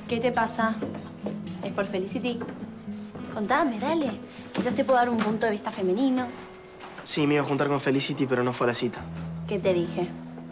¿Qué te pasa? ¿Es por Felicity? Contame, dale. Quizás te puedo dar un punto de vista femenino. Sí, me iba a juntar con Felicity, pero no fue a la cita. ¿Qué te dije?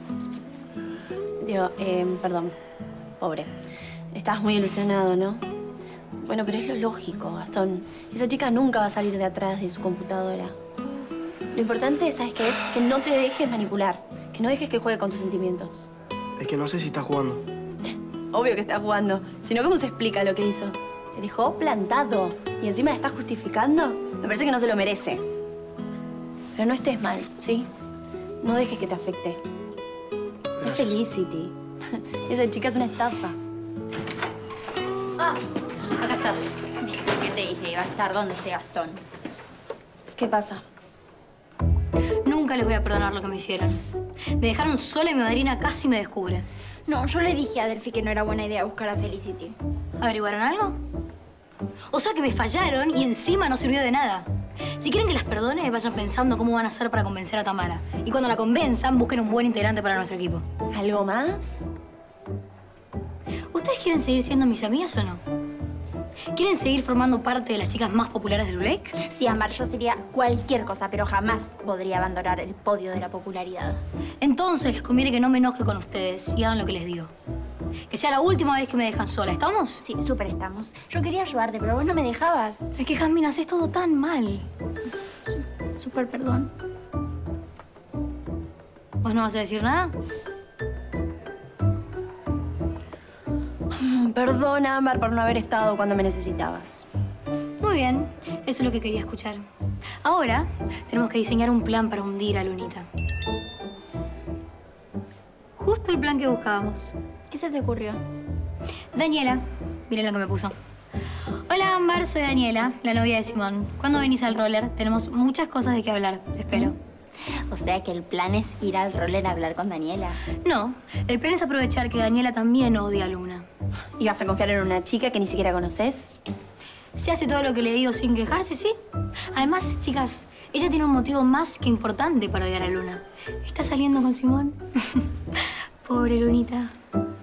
Digo, perdón. Pobre. Estabas muy ilusionado, ¿no? Bueno, pero es lo lógico, Gastón. Esa chica nunca va a salir de atrás de su computadora. Lo importante, ¿sabes qué es? Que no te dejes manipular. Que no dejes que juegue con tus sentimientos. Es que no sé si está jugando. Obvio que está jugando. Si no, ¿cómo se explica lo que hizo? Te dejó plantado. Y encima la estás justificando. Me parece que no se lo merece. Pero no estés mal, ¿sí? No dejes que te afecte. Es Felicity. Esa chica es una estafa. Ah, acá estás. Viste que te dije, iba a estar donde esté Gastón. ¿Qué pasa? Nunca les voy a perdonar lo que me hicieron. Me dejaron sola y mi madrina casi me descubre. No, yo le dije a Delphi que no era buena idea buscar a Felicity. ¿Averiguaron algo? O sea que me fallaron y encima no sirvió de nada. Si quieren que las perdone, vayan pensando cómo van a hacer para convencer a Tamara. Y cuando la convenzan, busquen un buen integrante para nuestro equipo. ¿Algo más? ¿Ustedes quieren seguir siendo mis amigas o no? ¿Quieren seguir formando parte de las chicas más populares del Blue Lake? Sí, Amar, yo sería cualquier cosa, pero jamás podría abandonar el podio de la popularidad. Entonces les conviene que no me enoje con ustedes y hagan lo que les digo. Que sea la última vez que me dejan sola, ¿estamos? Sí, súper estamos. Yo quería ayudarte, pero vos no me dejabas. Es que, Jasmine, haces todo tan mal. Súper perdón. ¿Vos no vas a decir nada? Perdona, Amar, por no haber estado cuando me necesitabas. Muy bien, eso es lo que quería escuchar. Ahora tenemos que diseñar un plan para hundir a Lunita. Justo el plan que buscábamos. ¿Qué se te ocurrió? Daniela, miren lo que me puso. Hola, Ámbar, soy Daniela, la novia de Simón. ¿Cuándo venís al roller? Tenemos muchas cosas de qué hablar. Te espero. O sea que el plan es ir al roller a hablar con Daniela. No, el plan es aprovechar que Daniela también odia a Luna. ¿Y vas a confiar en una chica que ni siquiera conoces? Si hace todo lo que le digo sin quejarse, sí. Además, chicas, ella tiene un motivo más que importante para odiar a Luna. Está saliendo con Simón. Pobre Lunita.